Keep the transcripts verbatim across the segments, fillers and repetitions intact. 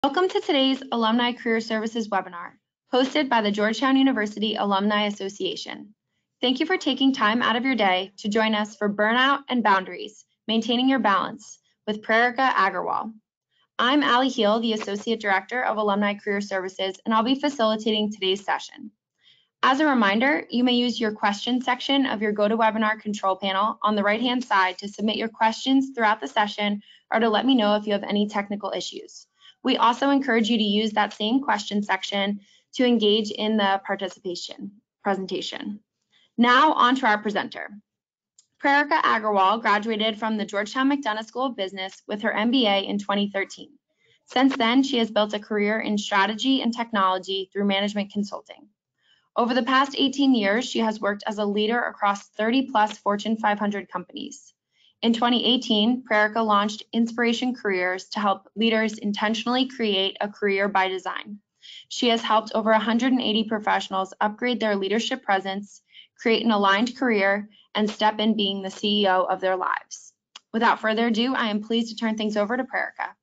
Welcome to today's Alumni Career Services webinar, hosted by the Georgetown University Alumni Association. Thank you for taking time out of your day to join us for Burnout and Boundaries, Maintaining Your Balance with Prerika Agarwal. I'm Allie Heel, the Associate Director of Alumni Career Services, and I'll be facilitating today's session. As a reminder, you may use your question section of your GoToWebinar control panel on the right-hand side to submit your questions throughout the session or to let me know if you have any technical issues. We also encourage you to use that same question section to engage in the participation presentation. Now on to our presenter. Prerika Agarwal graduated from the Georgetown McDonough School of Business with her M B A in twenty thirteen. Since then, she has built a career in strategy and technology through management consulting. Over the past eighteen years, she has worked as a leader across thirty plus Fortune five hundred companies. In twenty eighteen, Prerika launched Inspiration Careers to help leaders intentionally create a career by design. She has helped over one hundred eighty professionals upgrade their leadership presence, create an aligned career, and step in being the C E O of their lives. Without further ado, I am pleased to turn things over to Prerika.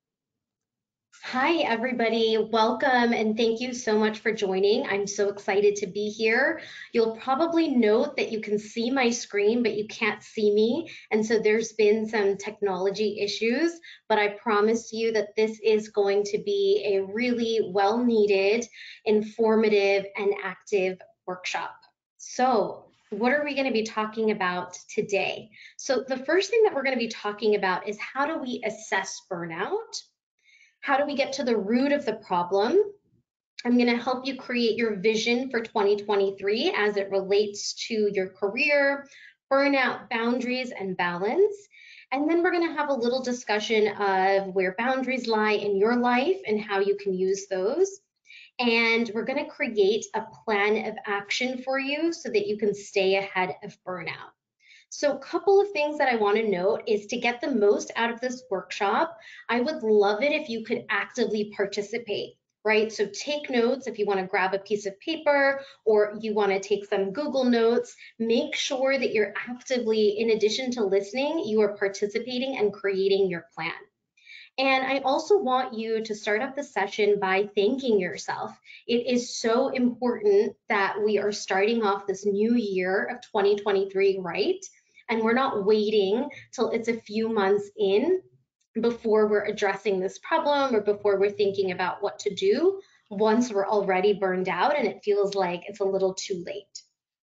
Hi, everybody. Welcome, and thank you so much for joining. I'm so excited to be here. You'll probably note that you can see my screen, but you can't see me. And so there's been some technology issues, but I promise you that this is going to be a really well-needed, informative, and active workshop. So what are we going to be talking about today? So the first thing that we're going to be talking about is how do we assess burnout? How do we get to the root of the problem? I'm going to help you create your vision for twenty twenty-three as it relates to your career, burnout, boundaries, and balance. And then we're going to have a little discussion of where boundaries lie in your life and how you can use those. And we're going to create a plan of action for you so that you can stay ahead of burnout. So a couple of things that I want to note is to get the most out of this workshop, I would love it if you could actively participate, right? So take notes if you want to grab a piece of paper or you want to take some Google Notes. Make sure that you're actively, in addition to listening, you are participating and creating your plan. And I also want you to start up the session by thanking yourself. It is so important that we are starting off this new year of twenty twenty-three right, and we're not waiting till it's a few months in before we're addressing this problem or before we're thinking about what to do once we're already burned out and it feels like it's a little too late.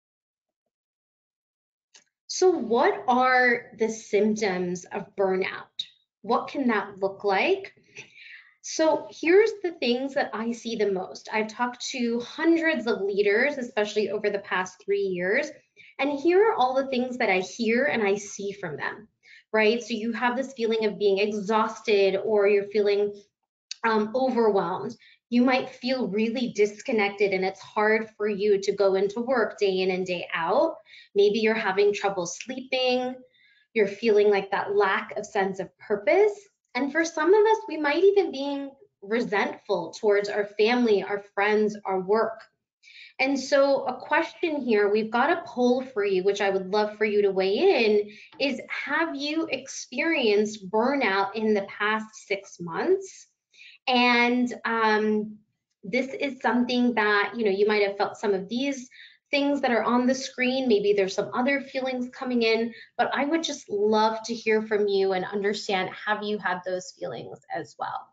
So what are the symptoms of burnout? What can that look like? So here's the things that I see the most. I've talked to hundreds of leaders, especially over the past three years, and here are all the things that I hear and I see from them, right? So you have this feeling of being exhausted or you're feeling um, overwhelmed. You might feel really disconnected and it's hard for you to go into work day in and day out. Maybe you're having trouble sleeping. You're feeling like that lack of sense of purpose. And for some of us, we might even be resentful towards our family, our friends, our work. And so a question here, we've got a poll for you, which I would love for you to weigh in, is have you experienced burnout in the past six months? And um, this is something that, you know, you might have felt some of these things that are on the screen. Maybe there's some other feelings coming in, but I would just love to hear from you and understand, have you had those feelings as well?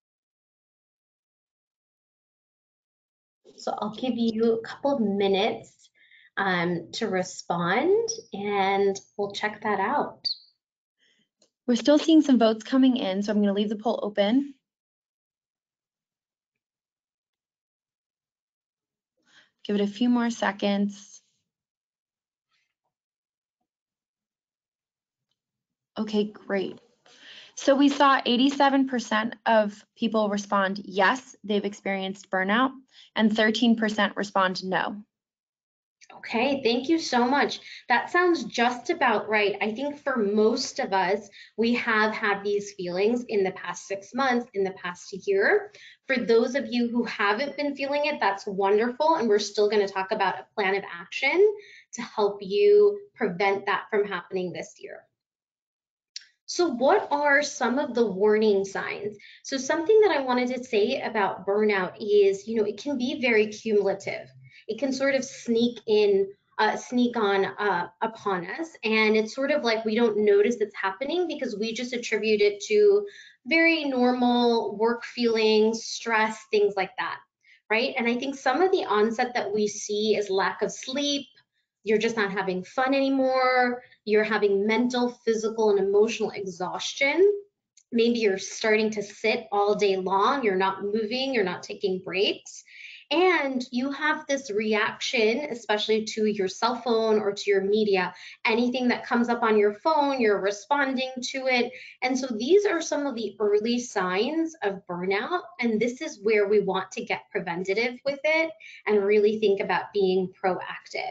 So I'll give you a couple of minutes um, to respond and we'll check that out. We're still seeing some votes coming in, so I'm going to leave the poll open. Give it a few more seconds. Okay, great. So we saw eighty-seven percent of people respond yes, they've experienced burnout, and thirteen percent respond no. Okay, thank you so much. That sounds just about right. I think for most of us, we have had these feelings in the past six months, in the past year. For those of you who haven't been feeling it, that's wonderful. And we're still going to talk about a plan of action to help you prevent that from happening this year. So what are some of the warning signs? So something that I wanted to say about burnout is, you know, it can be very cumulative. It can sort of sneak in, uh, sneak on uh, upon us, and it's sort of like we don't notice it's happening because we just attribute it to very normal work feelings, stress, things like that, right? And I think some of the onset that we see is lack of sleep. You're just not having fun anymore, you're having mental, physical, and emotional exhaustion. Maybe you're starting to sit all day long, you're not moving, you're not taking breaks. And you have this reaction, especially to your cell phone or to your media. Anything that comes up on your phone, you're responding to it. And so these are some of the early signs of burnout. And this is where we want to get preventative with it and really think about being proactive.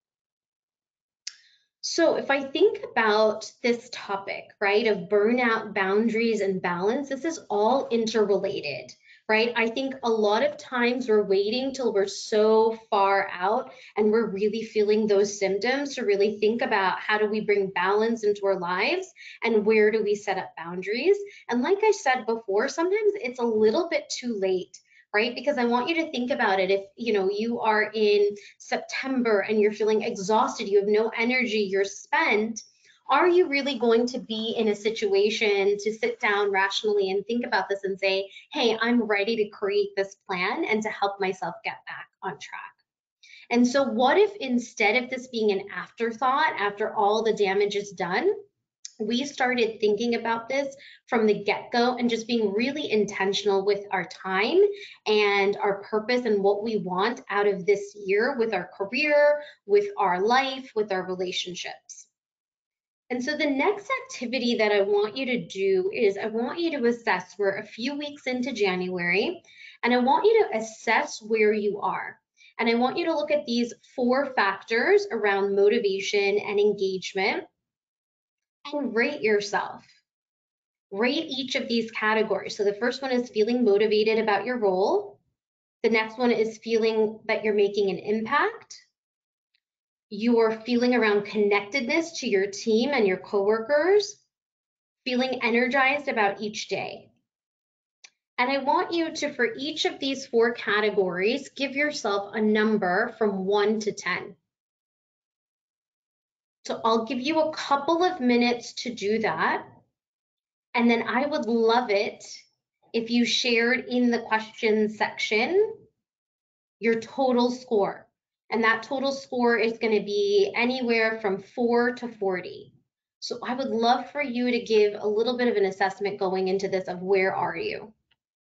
So, if I think about this topic, right, of burnout, boundaries, and balance, this is all interrelated, right? I think a lot of times we're waiting till we're so far out and we're really feeling those symptoms to really think about how do we bring balance into our lives and where do we set up boundaries. And like I said before, sometimes it's a little bit too late, right? Because I want you to think about it. If you know you are in September and you're feeling exhausted, you have no energy, you're spent, are you really going to be in a situation to sit down rationally and think about this and say, hey, I'm ready to create this plan and to help myself get back on track? And so, what if instead of this being an afterthought after all the damage is done, we started thinking about this from the get-go and just being really intentional with our time and our purpose and what we want out of this year with our career, with our life, with our relationships. And so the next activity that I want you to do is I want you to assess, we're a few weeks into January, and I want you to assess where you are. And I want you to look at these four factors around motivation and engagement and rate yourself. Rate each of these categories. So the first one is feeling motivated about your role. The next one is feeling that you're making an impact. Your feeling around connectedness to your team and your coworkers. Feeling energized about each day. And I want you to, for each of these four categories, give yourself a number from one to ten. So I'll give you a couple of minutes to do that. And then I would love it if you shared in the questions section your total score. And that total score is going to be anywhere from four to forty. So I would love for you to give a little bit of an assessment going into this of where are you?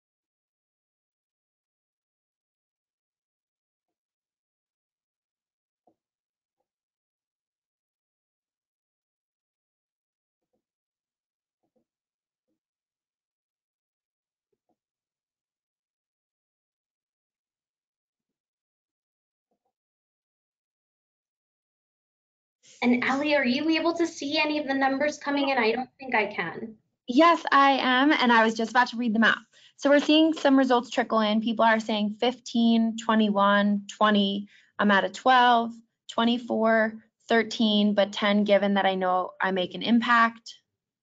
And Allie, are you able to see any of the numbers coming in? I don't think I can. Yes, I am, and I was just about to read them out. So we're seeing some results trickle in. People are saying fifteen, twenty-one, twenty. I'm at a twelve, twenty-four, thirteen, but ten given that I know I make an impact.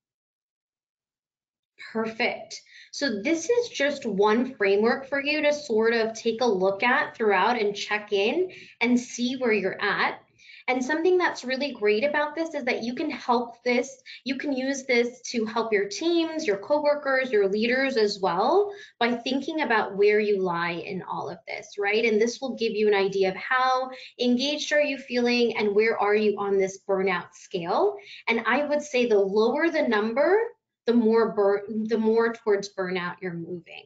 Perfect. So this is just one framework for you to sort of take a look at throughout and check in and see where you're at. And something that's really great about this is that you can help this, you can use this to help your teams, your coworkers, your leaders as well by thinking about where you lie in all of this, right? And this will give you an idea of how engaged are you feeling and where are you on this burnout scale. And I would say the lower the number, the more bur- the more towards burnout you're moving.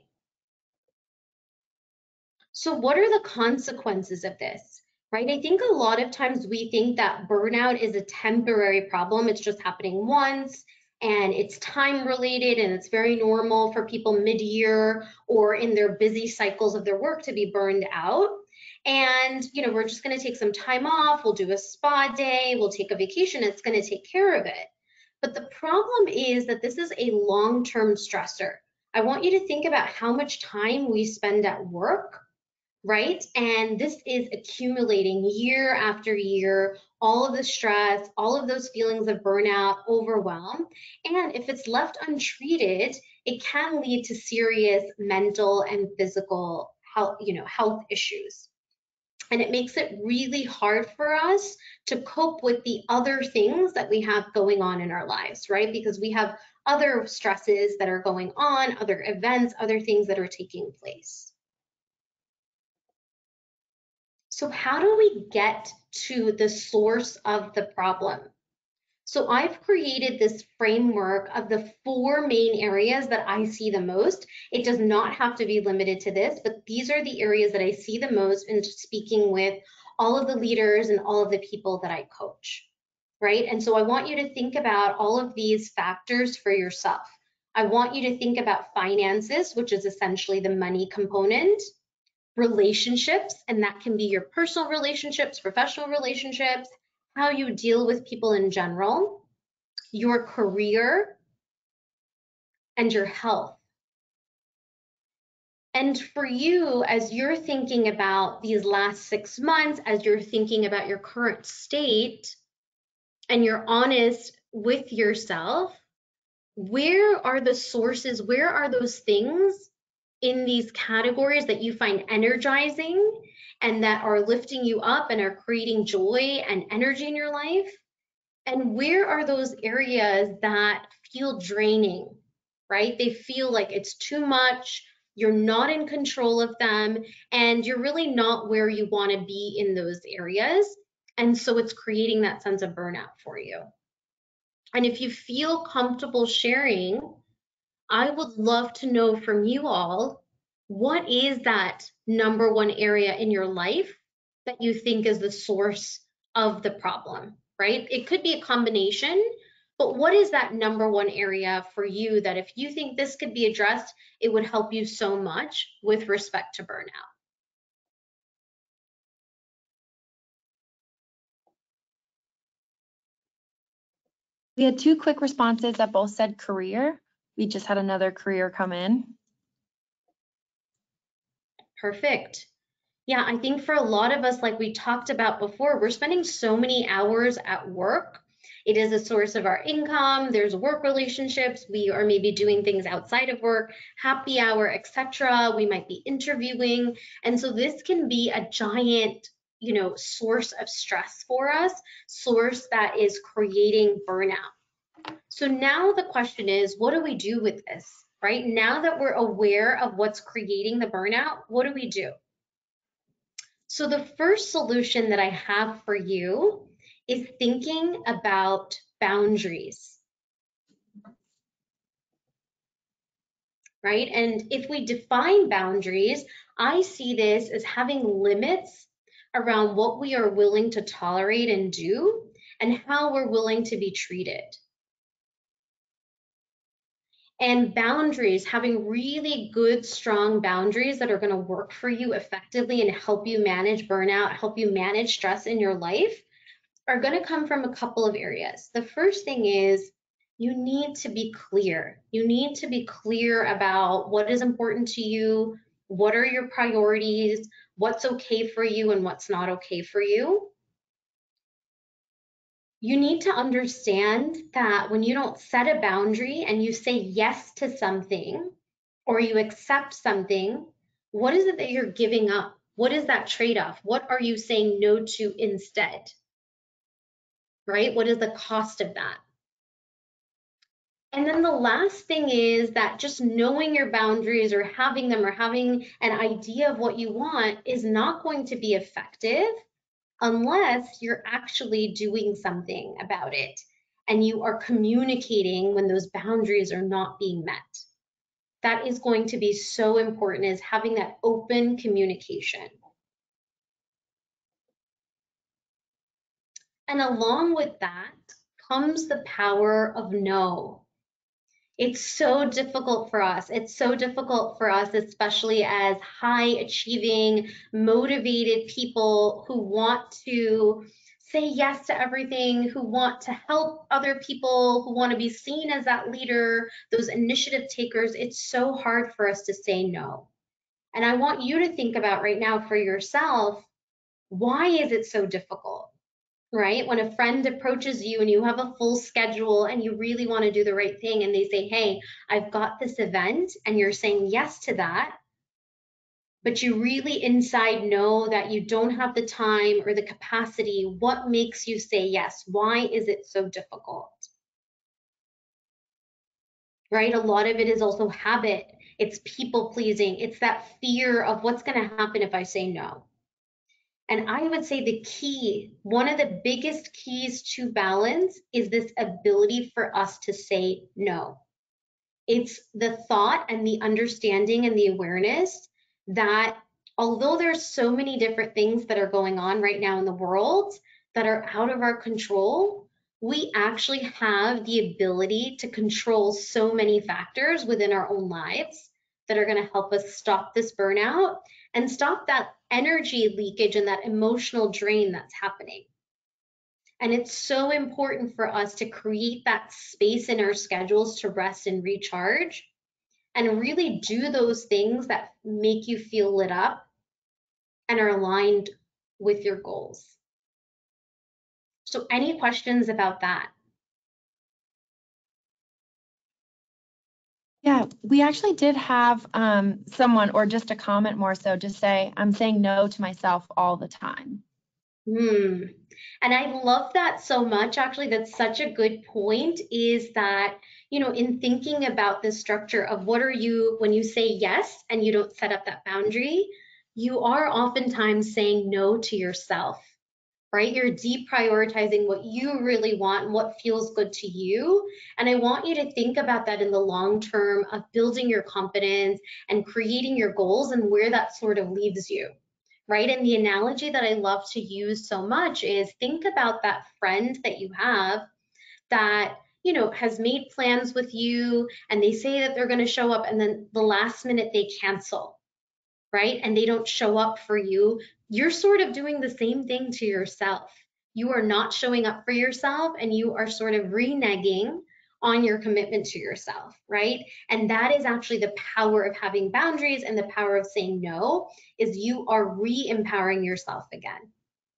So what are the consequences of this? Right? I think a lot of times we think that burnout is a temporary problem. It's just happening once and it's time related and it's very normal for people mid-year or in their busy cycles of their work to be burned out. And, you know, we're just going to take some time off. We'll do a spa day. We'll take a vacation. It's going to take care of it. But the problem is that this is a long-term stressor. I want you to think about how much time we spend at work, right? And this is accumulating year after year all of the stress, all of those feelings of burnout, overwhelm. And if it's left untreated, it can lead to serious mental and physical health, you know, health issues. And it makes it really hard for us to cope with the other things that we have going on in our lives, right? Because we have other stresses that are going on, other events, other things that are taking place. So how do we get to the source of the problem? So I've created this framework of the four main areas that I see the most. It does not have to be limited to this, but these are the areas that I see the most in speaking with all of the leaders and all of the people that I coach, right? And so I want you to think about all of these factors for yourself. I want you to think about finances, which is essentially the money component, relationships, and that can be your personal relationships, professional relationships, how you deal with people in general, your career, and your health. And for you, as you're thinking about these last six months, as you're thinking about your current state, and you're honest with yourself, where are the sources, where are those things in these categories that you find energizing and that are lifting you up and are creating joy and energy in your life? And where are those areas that feel draining, right? They feel like it's too much, you're not in control of them, and you're really not where you want to be in those areas. And so it's creating that sense of burnout for you. And if you feel comfortable sharing, I would love to know from you all, what is that number one area in your life that you think is the source of the problem, right? It could be a combination, but what is that number one area for you that if you think this could be addressed, it would help you so much with respect to burnout? We had two quick responses that both said career. We just had another career come in. Perfect. Yeah, I think for a lot of us, like we talked about before, we're spending so many hours at work. It is a source of our income. There's work relationships. We are maybe doing things outside of work, happy hour, et cetera. We might be interviewing. And so this can be a giant, you know, source of stress for us, source that is creating burnout. So now the question is, what do we do with this, right? Now that we're aware of what's creating the burnout, what do we do? So the first solution that I have for you is thinking about boundaries, right? And if we define boundaries, I see this as having limits around what we are willing to tolerate and do and how we're willing to be treated. And boundaries, having really good, strong boundaries that are going to work for you effectively and help you manage burnout, help you manage stress in your life, are going to come from a couple of areas. The first thing is you need to be clear. You need to be clear about what is important to you, what are your priorities, what's okay for you and what's not okay for you. You need to understand that when you don't set a boundary and you say yes to something or you accept something, what is it that you're giving up? What is that trade-off? What are you saying no to instead? Right? What is the cost of that? And then the last thing is that just knowing your boundaries or having them or having an idea of what you want is not going to be effective unless you're actually doing something about it and you are communicating when those boundaries are not being met. That is going to be so important, is having that open communication. And along with that comes the power of no. It's so difficult for us. It's so difficult for us, especially as high achieving, motivated people who want to say yes to everything, who want to help other people, who want to be seen as that leader, those initiative takers. It's so hard for us to say no. And I want you to think about right now for yourself, why is it so difficult? right? When a friend approaches you and you have a full schedule and you really want to do the right thing and they say, hey, I've got this event, and you're saying yes to that, but you really inside know that you don't have the time or the capacity, what makes you say yes? Why is it so difficult? Right? A lot of it is also habit. It's people pleasing. It's that fear of what's going to happen if I say no. And I would say the key, one of the biggest keys to balance is this ability for us to say no. It's the thought and the understanding and the awareness that although there's so many different things that are going on right now in the world that are out of our control, we actually have the ability to control so many factors within our own lives that are going to help us stop this burnout and stop that energy leakage and that emotional drain that's happening. And it's so important for us to create that space in our schedules to rest and recharge and really do those things that make you feel lit up and are aligned with your goals. So any questions about that? Yeah, we actually did have um, someone, or just a comment more so, just say, I'm saying no to myself all the time. Hmm. And I love that so much. Actually, that's such a good point, is that, you know, in thinking about the structure of what are you, when you say yes and you don't set up that boundary, you are oftentimes saying no to yourself, right? You're deprioritizing what you really want and what feels good to you. And I want you to think about that in the long term of building your confidence and creating your goals and where that sort of leaves you, right? And the analogy that I love to use so much is think about that friend that you have that, you know, has made plans with you and they say that they're going to show up and then the last minute they cancel, right? And they don't show up for you. You're sort of doing the same thing to yourself. You are not showing up for yourself and you are sort of reneging on your commitment to yourself, right? And that is actually the power of having boundaries, and the power of saying no is you are re-empowering yourself again.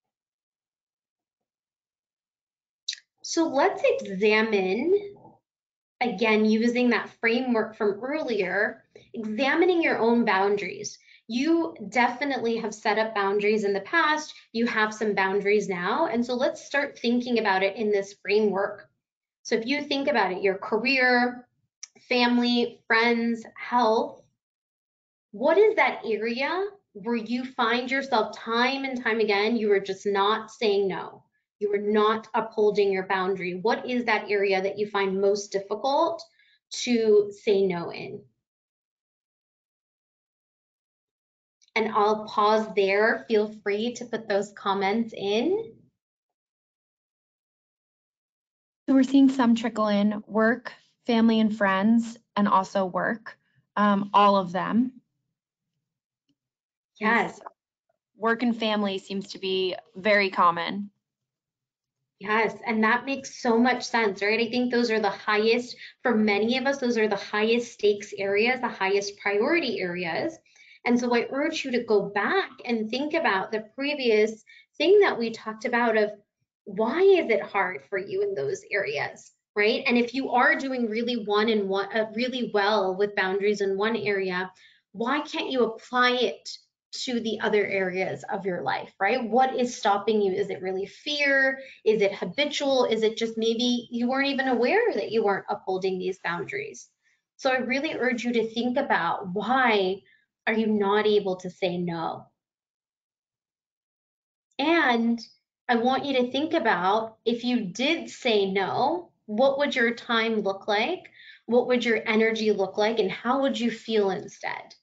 So let's examine, again, using that framework from earlier, examining your own boundaries. You definitely have set up boundaries in the past. You have some boundaries now. And so let's start thinking about it in this framework. So if you think about it, your career, family, friends, health, what is that area where you find yourself time and time again, you are just not saying no? You are not upholding your boundary. What is that area that you find most difficult to say no in? And I'll pause there. Feel free to put those comments in. So we're seeing some trickle in: work, family and friends, and also work, um, all of them. Yes. Work and family seems to be very common. Yes, and that makes so much sense, right? I think those are the highest, for many of us, those are the highest stakes areas, the highest priority areas. And so I urge you to go back and think about the previous thing that we talked about of why is it hard for you in those areas, right? And if you are doing really one and one uh, really well with boundaries in one area, why can't you apply it to the other areas of your life, right? What is stopping you? Is it really fear? Is it habitual? Is it just maybe you weren't even aware that you weren't upholding these boundaries? So I really urge you to think about, why are you not able to say no? And I want you to think about, if you did say no, what would your time look like? What would your energy look like? And how would you feel instead?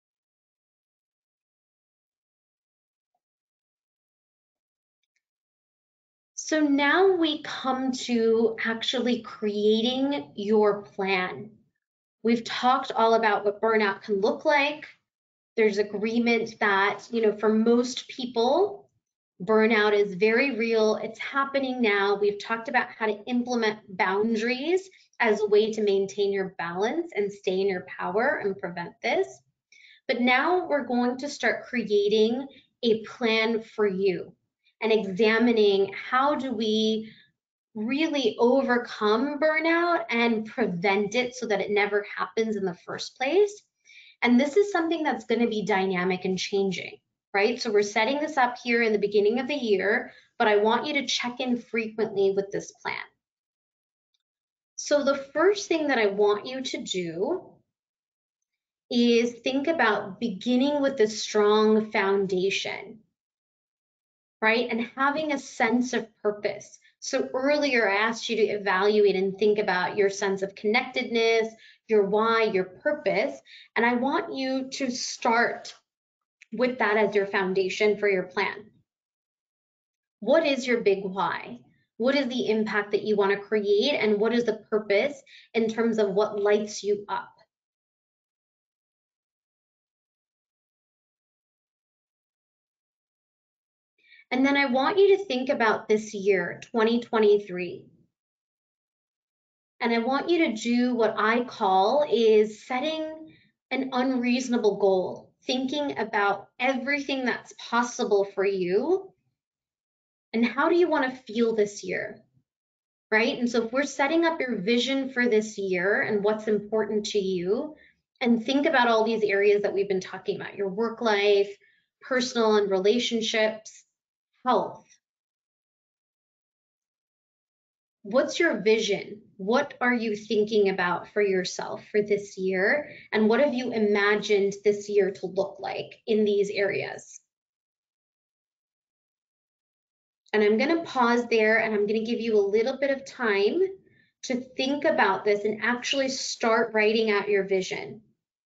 So now we come to actually creating your plan. We've talked all about what burnout can look like. There's agreement that, you know, for most people, burnout is very real. It's happening now. We've talked about how to implement boundaries as a way to maintain your balance and stay in your power and prevent this. But now we're going to start creating a plan for you. and examining how do we really overcome burnout and prevent it so that it never happens in the first place. And this is something that's going to be dynamic and changing, right? So we're setting this up here in the beginning of the year, but I want you to check in frequently with this plan. So the first thing that I want you to do is think about beginning with a strong foundation, right? And having a sense of purpose. So earlier I asked you to evaluate and think about your sense of connectedness, your why, your purpose. And I want you to start with that as your foundation for your plan. What is your big why? What is the impact that you want to create? And what is the purpose in terms of what lights you up? And then I want you to think about this year, twenty twenty-three. And I want you to do what I call is setting an unreasonable goal, thinking about everything that's possible for you and how do you want to feel this year, right? And so if we're setting up your vision for this year and what's important to you, and think about all these areas that we've been talking about, your work life, personal and relationships, health. What's your vision? What are you thinking about for yourself for this year? And what have you imagined this year to look like in these areas? And I'm going to pause there and I'm going to give you a little bit of time to think about this and actually start writing out your vision.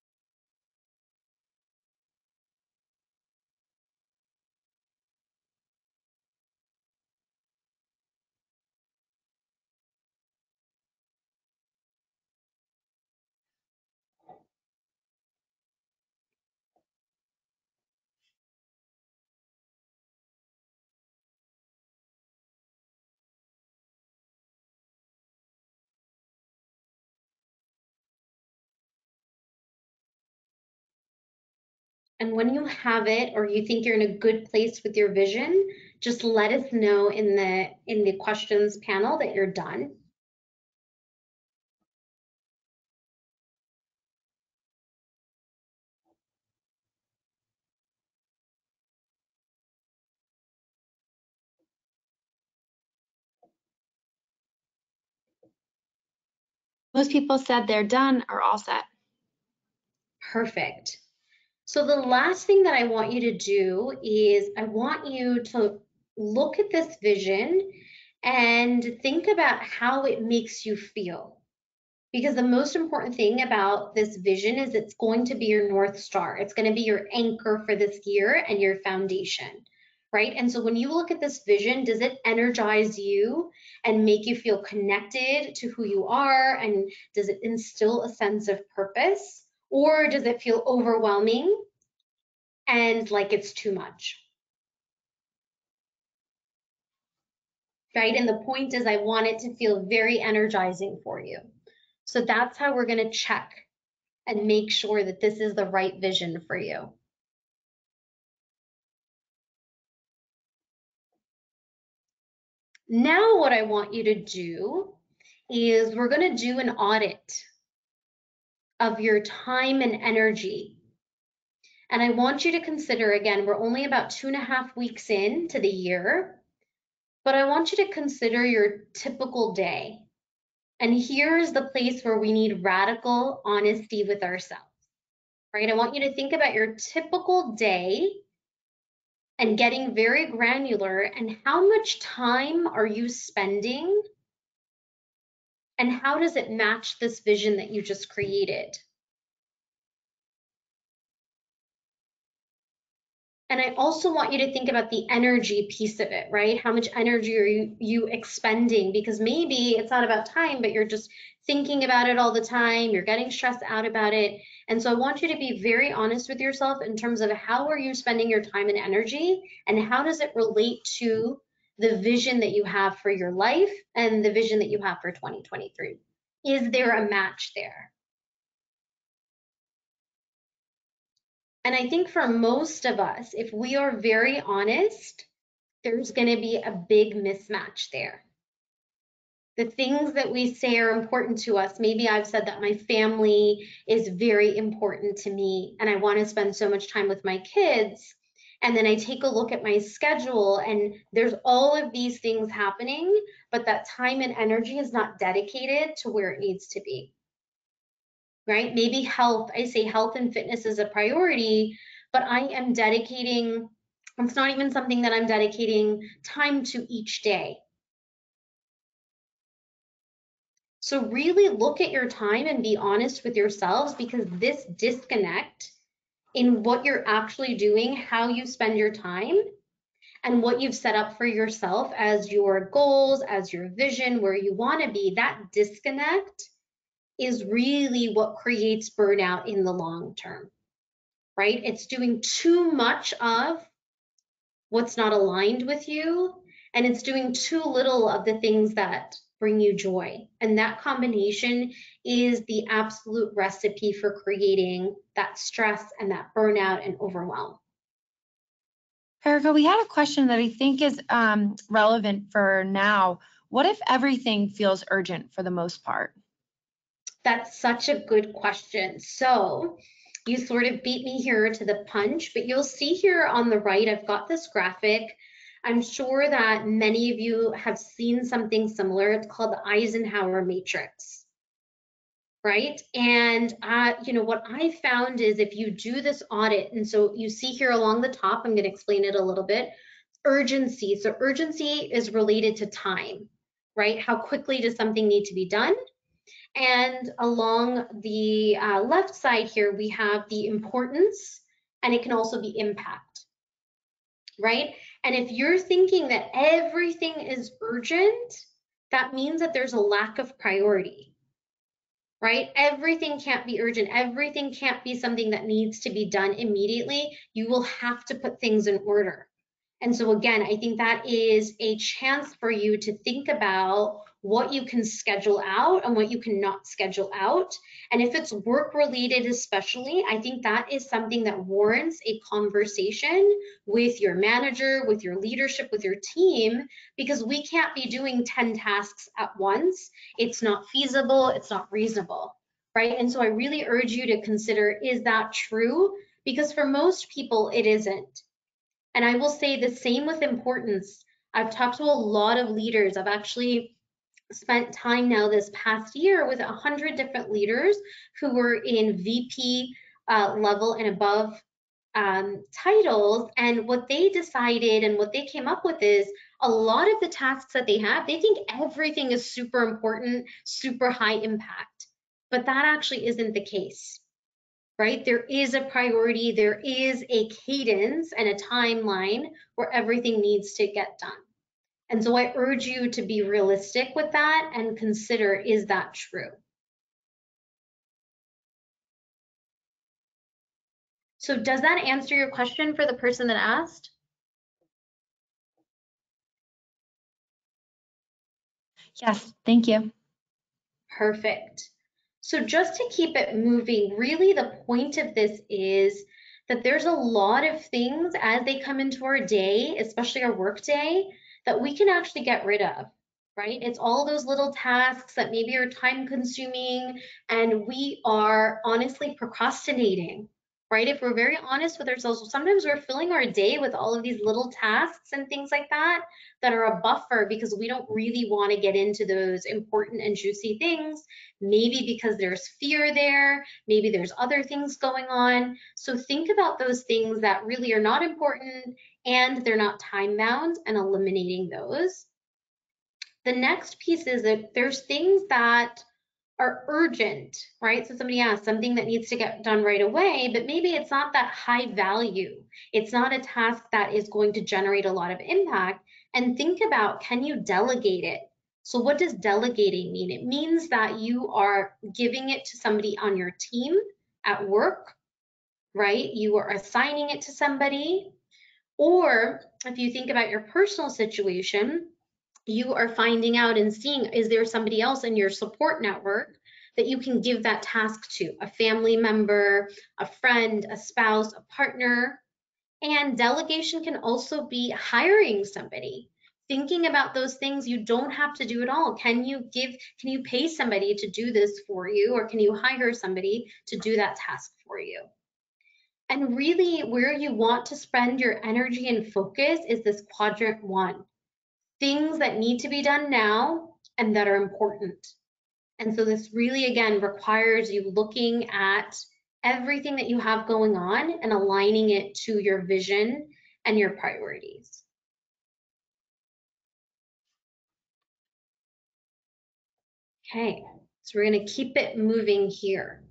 And when you have it or you think you're in a good place with your vision, just let us know in the in the questions panel that you're done. Most people said they're done or all set. Perfect. So the last thing that I want you to do is I want you to look at this vision and think about how it makes you feel. Because the most important thing about this vision is it's going to be your North Star. It's going to be your anchor for this year and your foundation, right? And so when you look at this vision, does it energize you and make you feel connected to who you are? And does it instill a sense of purpose? Or does it feel overwhelming and like it's too much? Right? And the point is, I want it to feel very energizing for you. So that's how we're going to check and make sure that this is the right vision for you. Now, what I want you to do is we're going to do an audit of your time and energy. And I want you to consider, again, we're only about two and a half weeks into the year, but I want you to consider your typical day. And here's the place where we need radical honesty with ourselves, right? I want you to think about your typical day and getting very granular and how much time are you spending and how does it match this vision that you just created? And I also want you to think about the energy piece of it, right? How much energy are you, you expending? Because maybe it's not about time, but you're just thinking about it all the time. You're getting stressed out about it. And so I want you to be very honest with yourself in terms of how are you spending your time and energy and how does it relate to the vision that you have for your life and the vision that you have for twenty twenty-three? Is there a match there? And I think for most of us, if we are very honest, there's going to be a big mismatch there. The things that we say are important to us, maybe I've said that my family is very important to me and I want to spend so much time with my kids. And then I take a look at my schedule and there's all of these things happening, but that time and energy is not dedicated to where it needs to be. Right? Maybe health, I say health and fitness is a priority, but I am dedicating, it's not even something that I'm dedicating time to each day. So really look at your time and be honest with yourselves, because this disconnect in what you're actually doing, how you spend your time, and what you've set up for yourself as your goals, as your vision, where you want to be, that disconnect is really what creates burnout in the long term, right? It's doing too much of what's not aligned with you, and it's doing too little of the things that bring you joy. And that combination is the absolute recipe for creating that stress and that burnout and overwhelm. Prerika, we had a question that I think is um, relevant for now. What if everything feels urgent for the most part? That's such a good question. So you sort of beat me here to the punch, but you'll see here on the right, I've got this graphic. I'm sure that many of you have seen something similar. It's called the Eisenhower matrix, right? And uh, you know, what I found is if you do this audit, and so you see here along the top, I'm going to explain it a little bit, urgency. So urgency is related to time, right? How quickly does something need to be done? And along the uh, left side here, we have the importance, and it can also be impact, right? And if you're thinking that everything is urgent, that means that there's a lack of priority, right? Everything can't be urgent. Everything can't be something that needs to be done immediately. You will have to put things in order. And so again, I think that is a chance for you to think about what you can schedule out and what you cannot schedule out. And if it's work related especially, I think that is something that warrants a conversation with your manager, with your leadership, with your team, because we can't be doing ten tasks at once. It's not feasible, it's not reasonable, right? And so I really urge you to consider, is that true? Because for most people, it isn't. And I will say the same with importance. I've talked to a lot of leaders. I've actually spent time now this past year with a hundred different leaders who were in V P uh, level and above um, titles. And what they decided and what they came up with is a lot of the tasks that they have, they think everything is super important, super high impact. But that actually isn't the case. Right? There is a priority, there is a cadence and a timeline where everything needs to get done. And so I urge you to be realistic with that and consider, is that true? So does that answer your question for the person that asked? Yes, thank you. Perfect. So just to keep it moving, really the point of this is that there's a lot of things as they come into our day, especially our work day, that we can actually get rid of, right? It's all those little tasks that maybe are time consuming and we are honestly procrastinating, right? If we're very honest with ourselves, sometimes we're filling our day with all of these little tasks and things like that that are a buffer because we don't really want to get into those important and juicy things. Maybe because there's fear there, maybe there's other things going on. So think about those things that really are not important and they're not time bound and eliminating those. The next piece is that there's things that are urgent, right? So somebody asked something that needs to get done right away, but maybe it's not that high value. It's not a task that is going to generate a lot of impact. And think about, can you delegate it? So what does delegating mean? It means that you are giving it to somebody on your team at work, right? You are assigning it to somebody. Or if you think about your personal situation, you are finding out and seeing, is there somebody else in your support network that you can give that task to, a family member, a friend, a spouse, a partner, And delegation can also be hiring somebody, thinking about those things you don't have to do at all. Can you give, can you pay somebody to do this for you, or can you hire somebody to do that task for you? And really, where you want to spend your energy and focus is this quadrant one, things that need to be done now and that are important. And so this really, again, requires you looking at everything that you have going on and aligning it to your vision and your priorities. Okay, so we're going to keep it moving here.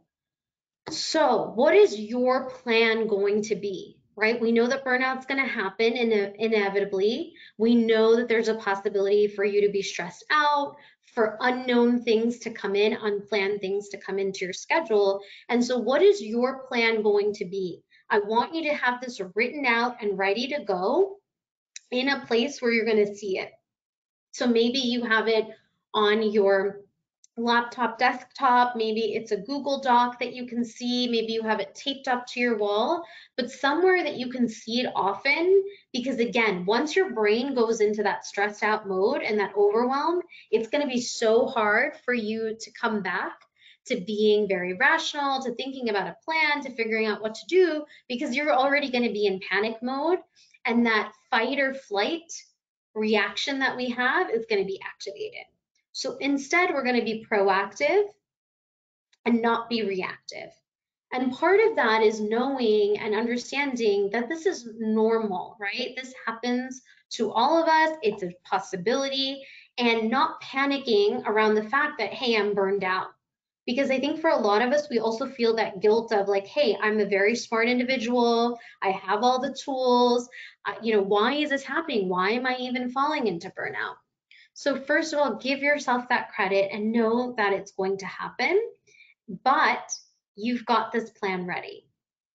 So what is your plan going to be, right? We know that burnout's going to happen in inevitably. We know that there's a possibility for you to be stressed out, for unknown things to come in, unplanned things to come into your schedule. And so what is your plan going to be? I want you to have this written out and ready to go in a place where you're going to see it. So maybe you have it on your laptop, desktop, maybe it's a Google Doc that you can see, maybe you have it taped up to your wall, but somewhere that you can see it often, because again, once your brain goes into that stressed out mode and that overwhelm, it's going to be so hard for you to come back to being very rational, to thinking about a plan, to figuring out what to do, because you're already going to be in panic mode, and that fight or flight reaction that we have is going to be activated. So instead, we're going to be proactive and not be reactive. And part of that is knowing and understanding that this is normal, right? This happens to all of us. It's a possibility, and not panicking around the fact that, hey, I'm burned out. Because I think for a lot of us, we also feel that guilt of like, hey, I'm a very smart individual. I have all the tools. Uh, you know, why is this happening? Why am I even falling into burnout? So first of all, give yourself that credit and know that it's going to happen, but you've got this plan ready.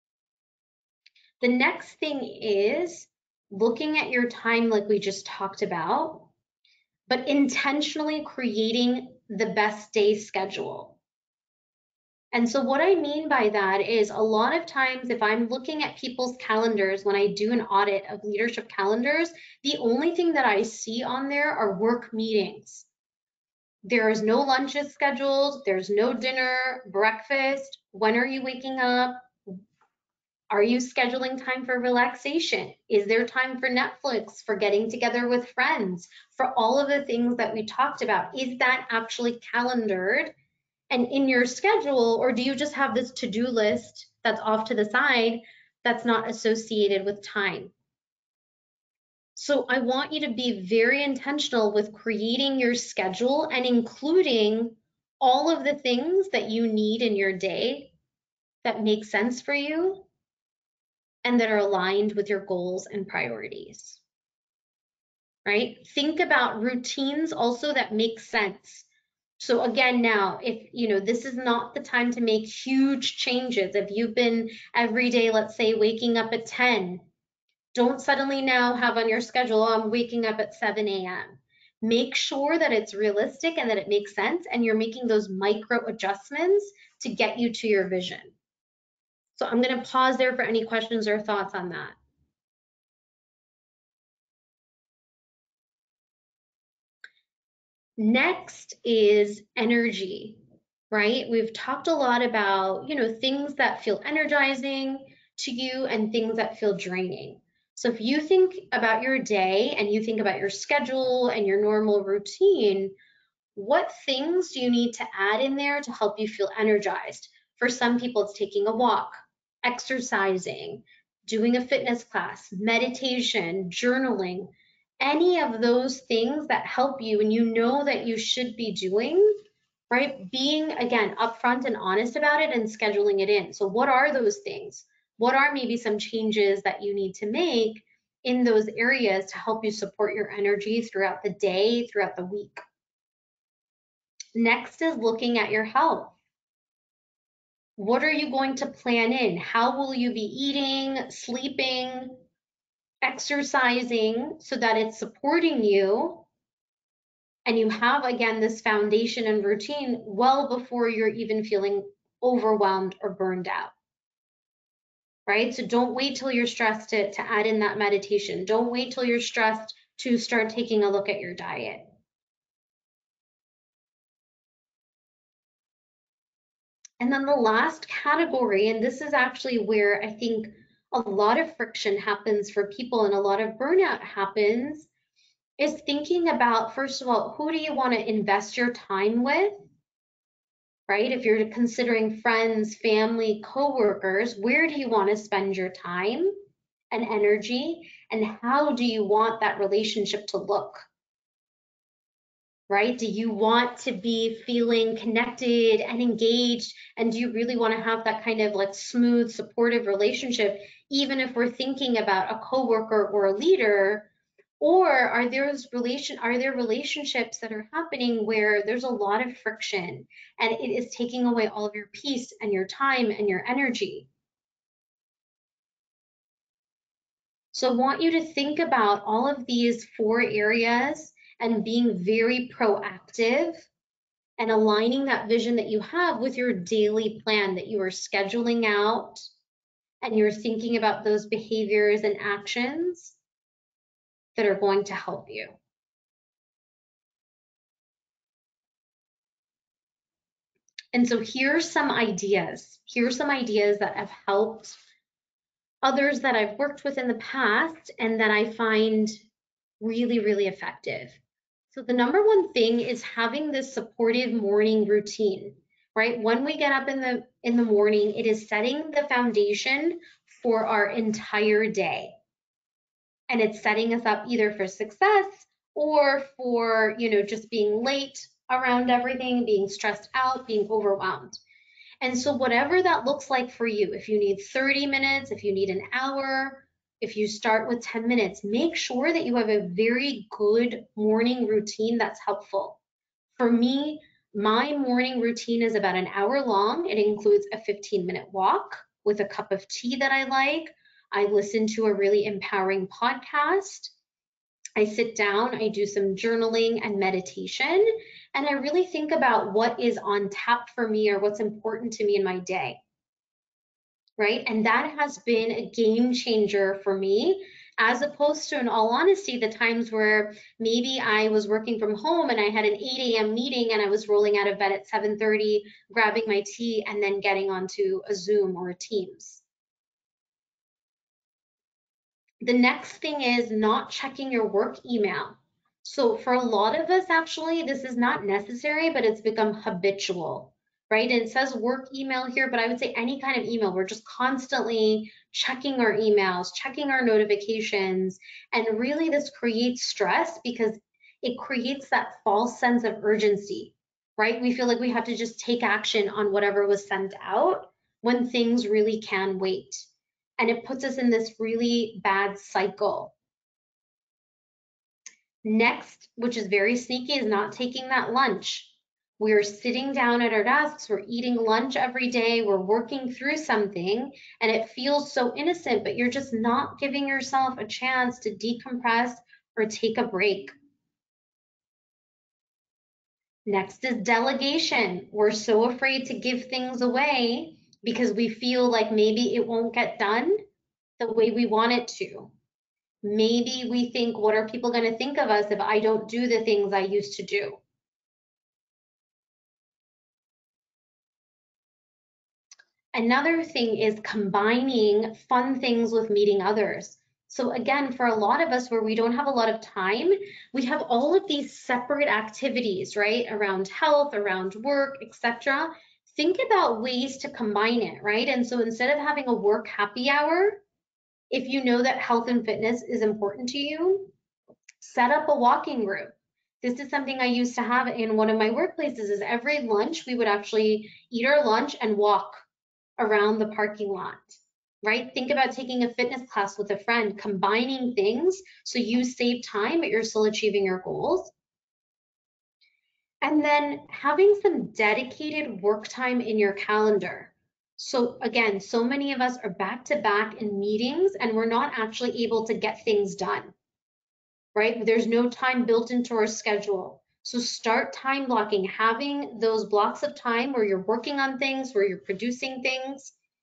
The next thing is looking at your time like we just talked about, but intentionally creating the best day schedule. And so what I mean by that is a lot of times if I'm looking at people's calendars, when I do an audit of leadership calendars, the only thing that I see on there are work meetings. There is no lunches scheduled, there's no dinner, breakfast. When are you waking up? Are you scheduling time for relaxation? Is there time for Netflix, for getting together with friends, for all of the things that we talked about? Is that actually calendared and in your schedule, or do you just have this to-do list that's off to the side that's not associated with time? So I want you to be very intentional with creating your schedule and including all of the things that you need in your day that make sense for you and that are aligned with your goals and priorities, right? Think about routines also that make sense. So again, now, if you know, this is not the time to make huge changes. If you've been every day, let's say waking up at ten, don't suddenly now have on your schedule, oh, I'm waking up at seven A M Make sure that it's realistic and that it makes sense, and you're making those micro adjustments to get you to your vision. So I'm going to pause there for any questions or thoughts on that. Next is energy, right? We've talked a lot about, you know, things that feel energizing to you and things that feel draining. So if you think about your day and you think about your schedule and your normal routine, what things do you need to add in there to help you feel energized? For some people, it's taking a walk, exercising, doing a fitness class, meditation, journaling, any of those things that help you and you know that you should be doing, right? Being, again, upfront and honest about it and scheduling it in. So what are those things? What are maybe some changes that you need to make in those areas to help you support your energy throughout the day, throughout the week? Next is looking at your health. What are you going to plan in? How will you be eating, sleeping, exercising so that it's supporting you and you have, again, this foundation and routine well before you're even feeling overwhelmed or burned out, right? So don't wait till you're stressed to, to add in that meditation. Don't wait till you're stressed to start taking a look at your diet. And then the last category, and this is actually where I think a lot of friction happens for people and a lot of burnout happens, is thinking about, first of all, who do you want to invest your time with, right? If you're considering friends, family, coworkers, where do you want to spend your time and energy, and how do you want that relationship to look? Right? Do you want to be feeling connected and engaged? And do you really want to have that kind of like smooth, supportive relationship, even if we're thinking about a coworker or a leader? Or are there relation are there relationships that are happening where there's a lot of friction and it is taking away all of your peace and your time and your energy? So I want you to think about all of these four areas and being very proactive and aligning that vision that you have with your daily plan that you are scheduling out, and you're thinking about those behaviors and actions that are going to help you. And so here's some ideas. Here's some ideas that have helped others that I've worked with in the past and that I find really, really effective. So the number one thing is having this supportive morning routine, right? When we get up in the in the morning, it is setting the foundation for our entire day. And it's setting us up either for success or for, you know, just being late around everything, being stressed out, being overwhelmed. And so whatever that looks like for you, if you need thirty minutes, if you need an hour, if you start with ten minutes, make sure that you have a very good morning routine that's helpful. For me, my morning routine is about an hour long. It includes a fifteen minute walk with a cup of tea that I like. I listen to a really empowering podcast. I sit down, I do some journaling and meditation, and I really think about what is on tap for me or what's important to me in my day, right? And that has been a game changer for me, as opposed to, in all honesty, the times where maybe I was working from home and I had an eight A M meeting and I was rolling out of bed at seven thirty, grabbing my tea, and then getting onto a Zoom or a Teams. The next thing is not checking your work email. So for a lot of us, actually, this is not necessary, but it's become habitual, right? And it says work email here, but I would say any kind of email. We're just constantly checking our emails, checking our notifications. And really this creates stress because it creates that false sense of urgency, right? We feel like we have to just take action on whatever was sent out when things really can wait. And it puts us in this really bad cycle. Next, which is very sneaky, is not taking that lunch. We're sitting down at our desks, we're eating lunch every day, we're working through something, and it feels so innocent, but you're just not giving yourself a chance to decompress or take a break. Next is delegation. We're so afraid to give things away because we feel like maybe it won't get done the way we want it to. Maybe we think, what are people going to think of us if I don't do the things I used to do? Another thing is combining fun things with meeting others. So again, for a lot of us where we don't have a lot of time, we have all of these separate activities, right? Around health, around work, et cetera. Think about ways to combine it, right? And so instead of having a work happy hour, if you know that health and fitness is important to you, set up a walking group. This is something I used to have in one of my workplaces. Is every lunch we would actually eat our lunch and walk around the parking lot, right? Think about taking a fitness class with a friend, combining things so you save time but you're still achieving your goals. And then having some dedicated work time in your calendar. So again, so many of us are back to back in meetings and we're not actually able to get things done, right? There's no time built into our schedule. So start time blocking, having those blocks of time where you're working on things, where you're producing things.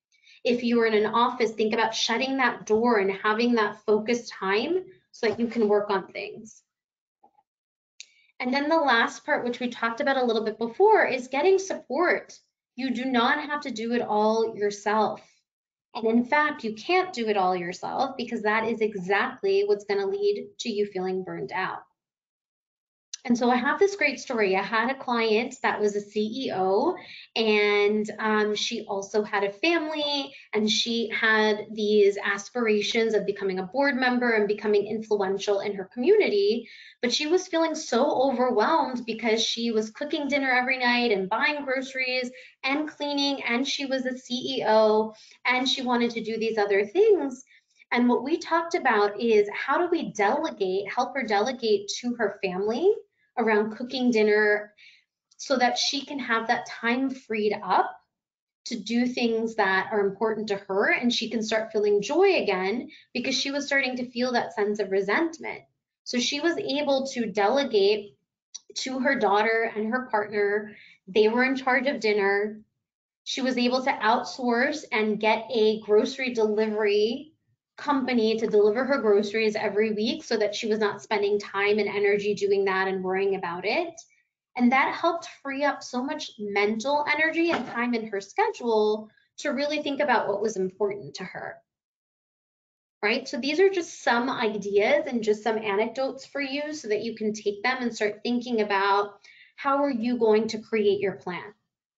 If you're in an office, think about shutting that door and having that focused time so that you can work on things. And then the last part, which we talked about a little bit before, is getting support. You do not have to do it all yourself. And in fact, you can't do it all yourself because that is exactly what's going to lead to you feeling burned out. And so I have this great story. I had a client that was a C E O, and um, she also had a family, and she had these aspirations of becoming a board member and becoming influential in her community. But she was feeling so overwhelmed because she was cooking dinner every night and buying groceries and cleaning, and she was a C E O, and she wanted to do these other things. And what we talked about is how do we delegate, help her delegate to her family around cooking dinner so that she can have that time freed up to do things that are important to her, and she can start feeling joy again because she was starting to feel that sense of resentment. So she was able to delegate to her daughter and her partner. They were in charge of dinner. She was able to outsource and get a grocery delivery company to deliver her groceries every week so that she was not spending time and energy doing that and worrying about it. And that helped free up so much mental energy and time in her schedule to really think about what was important to her. Right? So these are just some ideas and just some anecdotes for you so that you can take them and start thinking about how are you going to create your plan.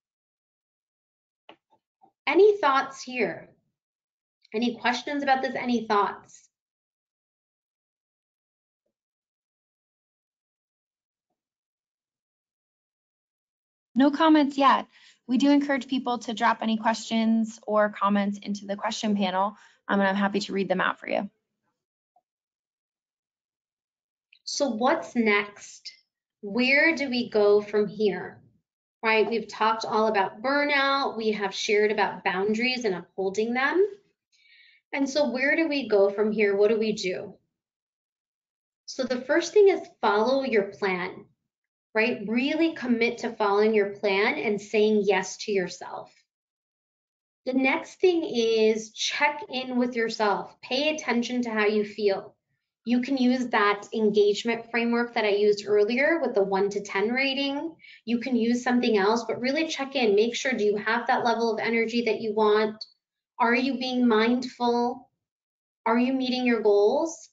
Any thoughts here? Any questions about this? Any thoughts? No comments yet. We do encourage people to drop any questions or comments into the question panel, um, and I'm happy to read them out for you. So what's next? Where do we go from here? Right? We've talked all about burnout. We have shared about boundaries and upholding them. And so where do we go from here? What do we do? So the first thing is follow your plan, right? Really commit to following your plan and saying yes to yourself. The next thing is check in with yourself. Pay attention to how you feel. You can use that engagement framework that I used earlier with the one to ten rating. You can use something else, but really check in. Make sure, do you have that level of energy that you want? Are you being mindful? Are you meeting your goals?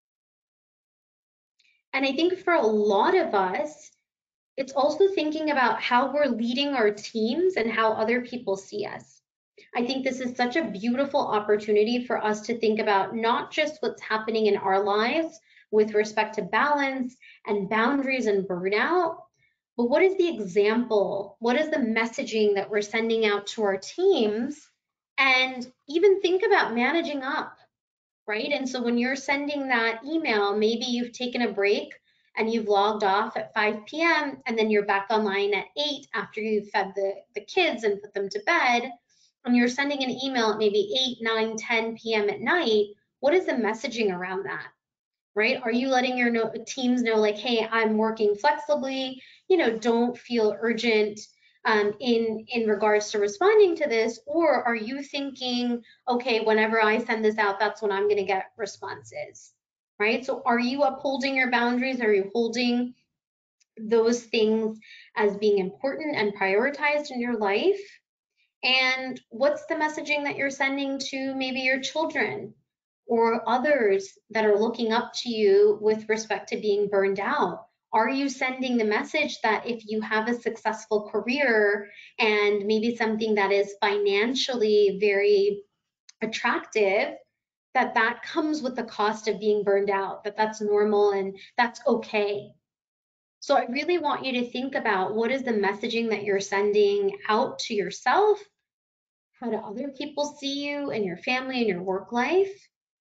And I think for a lot of us, it's also thinking about how we're leading our teams and how other people see us. I think this is such a beautiful opportunity for us to think about not just what's happening in our lives with respect to balance and boundaries and burnout, but what is the example? What is the messaging that we're sending out to our teams? And even think about managing up, right? And so when you're sending that email, maybe you've taken a break and you've logged off at five p m and then you're back online at eight after you've fed the, the kids and put them to bed, and you're sending an email at maybe eight, nine, ten p m at night. What is the messaging around that, right? Are you letting your no, teams know like, hey, I'm working flexibly, you know, don't feel urgent um, in, in regards to responding to this? Or are you thinking, okay, whenever I send this out, that's when I'm gonna get responses, right? So are you upholding your boundaries? Are you holding those things as being important and prioritized in your life? And what's the messaging that you're sending to maybe your children or others that are looking up to you with respect to being burned out? Are you sending the message that if you have a successful career and maybe something that is financially very attractive, that that comes with the cost of being burned out, that that's normal and that's okay? So I really want you to think about what is the messaging that you're sending out to yourself. How do other people see you and your family and your work life?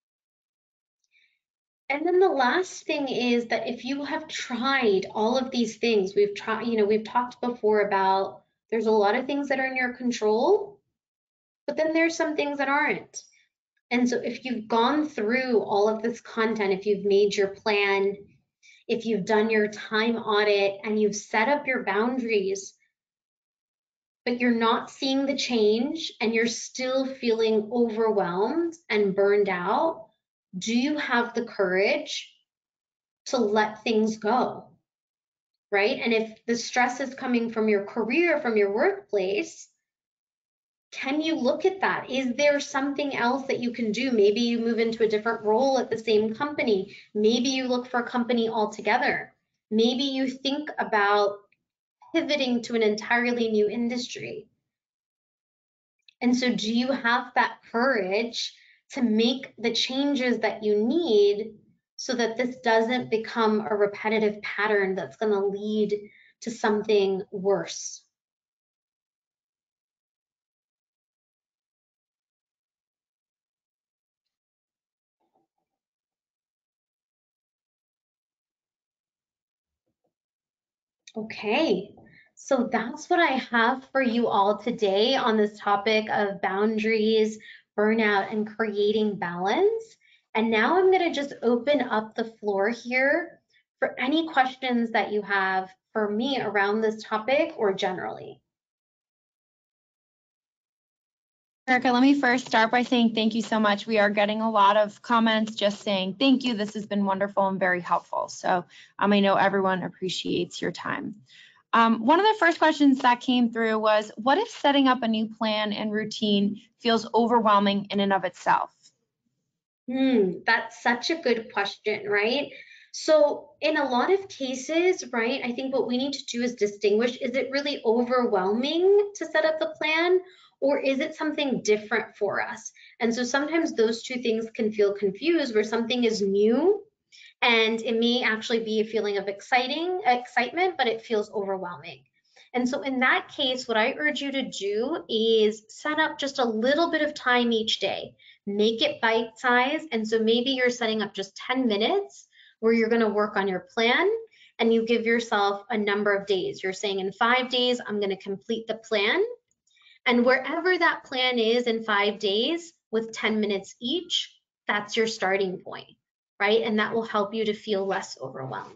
And then the last thing is that if you have tried all of these things, we've tried, you know, we've talked before about there's a lot of things that are in your control, but then there's some things that aren't. And so if you've gone through all of this content, if you've made your plan, if you've done your time audit and you've set up your boundaries, but you're not seeing the change and you're still feeling overwhelmed and burned out, do you have the courage to let things go? Right? And if the stress is coming from your career, from your workplace, can you look at that? Is there something else that you can do? Maybe you move into a different role at the same company. Maybe you look for a company altogether. Maybe you think about pivoting to an entirely new industry. And so, do you have that courage to make the changes that you need so that this doesn't become a repetitive pattern that's going to lead to something worse? Okay, so that's what I have for you all today on this topic of boundaries, burnout, and creating balance. And now I'm going to just open up the floor here for any questions that you have for me around this topic or generally. Prerika, let me first start by saying thank you so much. We are getting a lot of comments just saying thank you. This has been wonderful and very helpful. So um, I know everyone appreciates your time. Um, one of the first questions that came through was, what if setting up a new plan and routine feels overwhelming in and of itself? Hmm, that's such a good question, right? So, in a lot of cases, right, I think what we need to do is distinguish, is it really overwhelming to set up the plan, or is it something different for us? And so sometimes those two things can feel confused, where something is new and it may actually be a feeling of exciting excitement, but it feels overwhelming. And so in that case, what I urge you to do is set up just a little bit of time each day. Make it bite size. And so maybe you're setting up just ten minutes where you're going to work on your plan, and you give yourself a number of days. You're saying in five days, I'm going to complete the plan. And wherever that plan is in five days with ten minutes each, that's your starting point, right? And that will help you to feel less overwhelmed.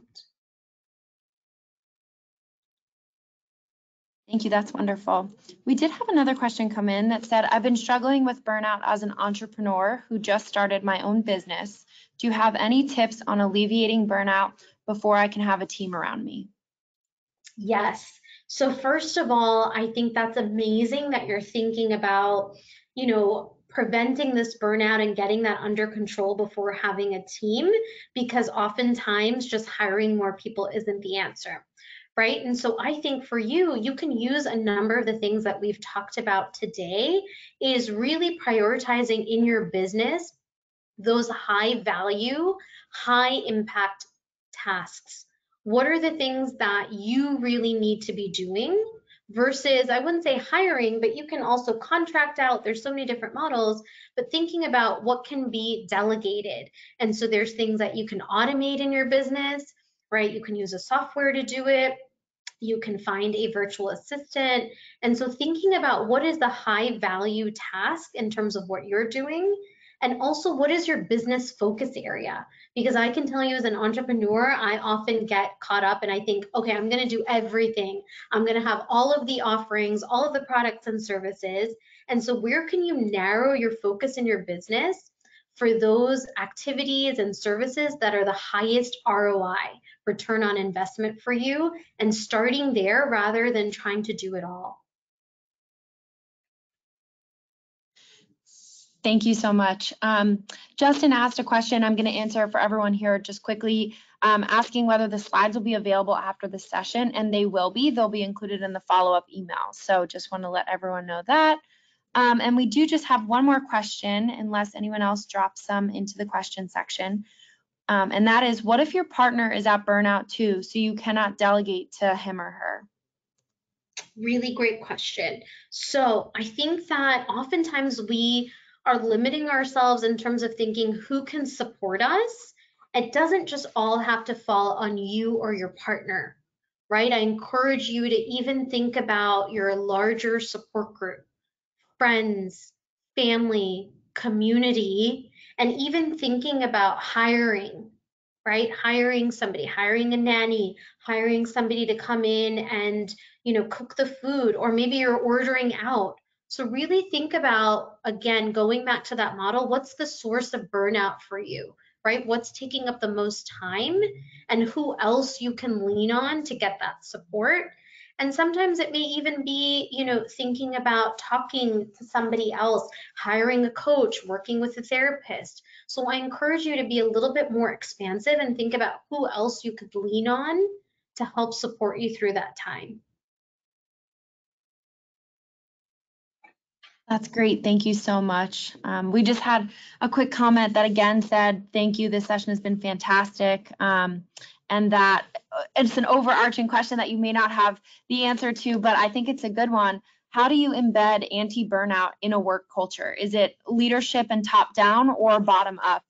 Thank you. That's wonderful. We did have another question come in that said, I've been struggling with burnout as an entrepreneur who just started my own business. Do you have any tips on alleviating burnout before I can have a team around me? Yes. So first of all, I think that's amazing that you're thinking about, you know, preventing this burnout and getting that under control before having a team, because oftentimes just hiring more people isn't the answer. Right. And so I think for you, you can use a number of the things that we've talked about today, is really prioritizing in your business those high value, high impact tasks. What are the things that you really need to be doing versus, I wouldn't say hiring, but you can also contract out. There's so many different models, but thinking about what can be delegated. And so there's things that you can automate in your business, right? You can use a software to do it. You can find a virtual assistant. And so thinking about what is the high value task in terms of what you're doing, and also what is your business focus area? Because I can tell you as an entrepreneur, I often get caught up and I think, okay, I'm going to do everything. I'm going to have all of the offerings, all of the products and services. And so where can you narrow your focus in your business for those activities and services that are the highest R O I, return on investment for you, and starting there rather than trying to do it all? Thank you so much. Um, Justin asked a question. I'm going to answer for everyone here just quickly, um, asking whether the slides will be available after the session, and they will be. They'll be included in the follow-up email. So just want to let everyone know that. Um, and we do just have one more question, unless anyone else drops some into the question section. Um, and that is, what if your partner is at burnout too, so you cannot delegate to him or her? Really great question. So I think that oftentimes we are limiting ourselves in terms of thinking who can support us. It doesn't just all have to fall on you or your partner, right? I encourage you to even think about your larger support group, friends, family, community, and even thinking about hiring, right? Hiring somebody, hiring a nanny, hiring somebody to come in and, you know, cook the food, or maybe you're ordering out. So really think about, again, going back to that model, what's the source of burnout for you, right? What's taking up the most time, and who else you can lean on to get that support. And sometimes it may even be, you know, thinking about talking to somebody else, hiring a coach, working with a therapist. So I encourage you to be a little bit more expansive and think about who else you could lean on to help support you through that time. That's great. Thank you so much. Um, we just had a quick comment that again said, thank you. This session has been fantastic. Um, and that it's an overarching question that you may not have the answer to, but I think it's a good one. How do you embed anti-burnout in a work culture? Is it leadership and top down or bottom up?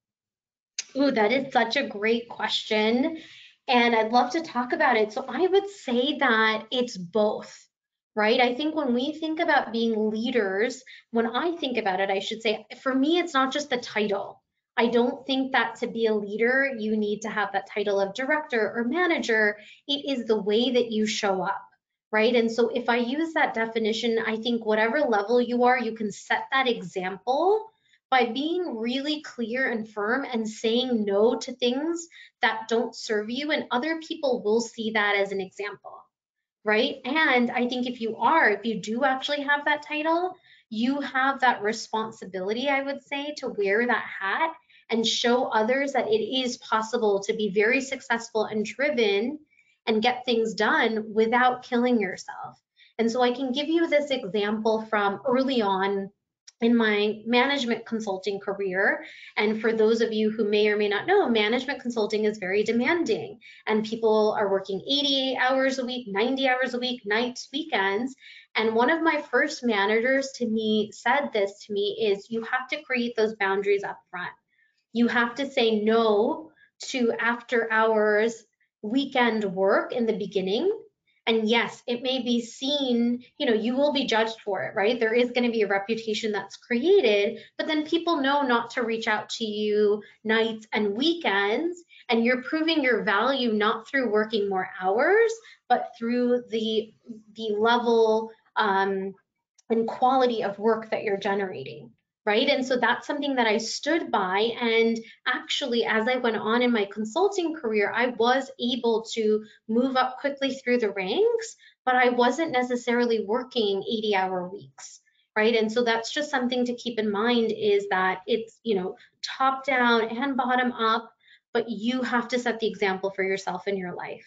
Ooh, that is such a great question. And I'd love to talk about it. So I would say that it's both, right? I think when we think about being leaders, when I think about it, I should say, for me, it's not just the title. I don't think that to be a leader, you need to have that title of director or manager. It is the way that you show up, right? And so if I use that definition, I think whatever level you are, you can set that example by being really clear and firm and saying no to things that don't serve you, and other people will see that as an example, right? And I think if you are, if you do actually have that title, you have that responsibility, I would say, to wear that hat and show others that it is possible to be very successful and driven and get things done without killing yourself. And so I can give you this example from early on in my management consulting career. And for those of you who may or may not know, management consulting is very demanding, and people are working eighty-eight hours a week, ninety hours a week, nights, weekends. And one of my first managers to me said this to me is, you have to create those boundaries up front. You have to say no to after hours weekend work in the beginning. And yes, it may be seen, you know, you will be judged for it, right? There is going to be a reputation that's created, but then people know not to reach out to you nights and weekends. And you're proving your value not through working more hours, but through the, the level um, and quality of work that you're generating, right? And so that's something that I stood by. And actually, as I went on in my consulting career, I was able to move up quickly through the ranks, but I wasn't necessarily working eighty hour weeks, right? And so that's just something to keep in mind, is that it's, you know, top down and bottom up, but you have to set the example for yourself in your life.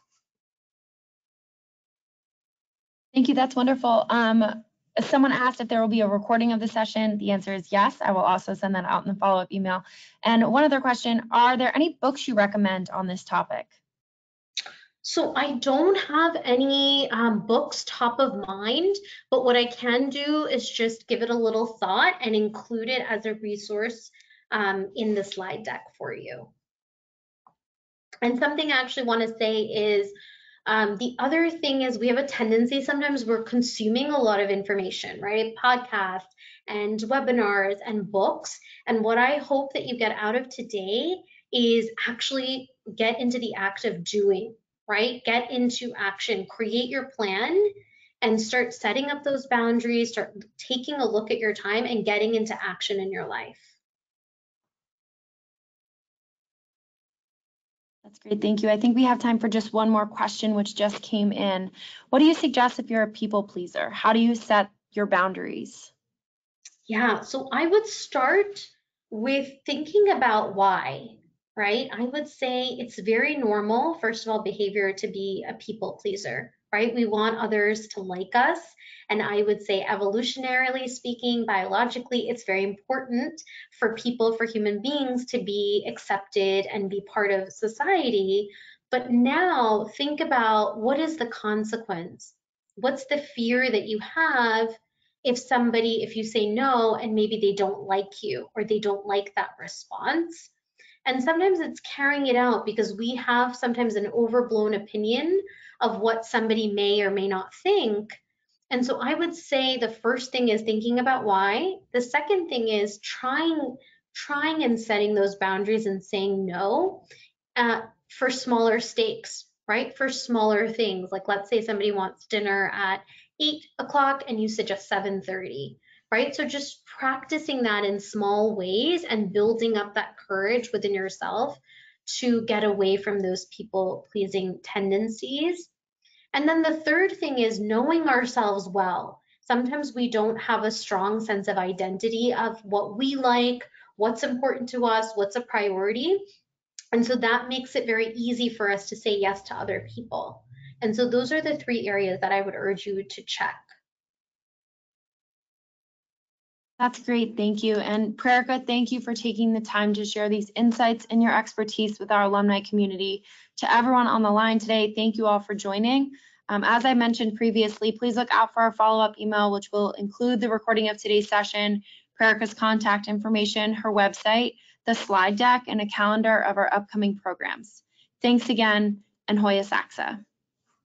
Thank you. That's wonderful. Um, someone asked if there will be a recording of the session. The answer is yes. I will also send that out in the follow-up email. And one other question, are there any books you recommend on this topic? So I don't have any um, books top of mind, but what I can do is just give it a little thought and include it as a resource um, in the slide deck for you. And something I actually want to say is, um, the other thing is, we have a tendency, sometimes we're consuming a lot of information, right? Podcasts and webinars and books. And what I hope that you get out of today is actually get into the act of doing, right? Get into action, create your plan, and start setting up those boundaries, start taking a look at your time and getting into action in your life. That's great. Thank you. I think we have time for just one more question, which just came in. What do you suggest if you're a people pleaser? How do you set your boundaries? Yeah, so I would start with thinking about why, right? I would say it's very normal, first of all, behavior to be a people pleaser, right? We want others to like us. And I would say, evolutionarily speaking, biologically, it's very important for people, for human beings to be accepted and be part of society. But now think about, what is the consequence? What's the fear that you have if somebody, if you say no and maybe they don't like you or they don't like that response? And sometimes it's carrying it out because we have sometimes an overblown opinion of what somebody may or may not think. And so I would say the first thing is thinking about why. The second thing is trying trying and setting those boundaries and saying no uh, for smaller stakes, right? For smaller things, like let's say somebody wants dinner at eight o'clock and you suggest seven thirty, right? So just practicing that in small ways and building up that courage within yourself to get away from those people pleasing tendencies. And then the third thing is knowing ourselves well. Sometimes we don't have a strong sense of identity of what we like, what's important to us, what's a priority. And so that makes it very easy for us to say yes to other people. And so those are the three areas that I would urge you to check. That's great, thank you. And Prerika, thank you for taking the time to share these insights and your expertise with our alumni community. To everyone on the line today, thank you all for joining. Um, as I mentioned previously, please look out for our follow-up email, which will include the recording of today's session, Prerika's contact information, her website, the slide deck, and a calendar of our upcoming programs. Thanks again, and Hoya Saxa.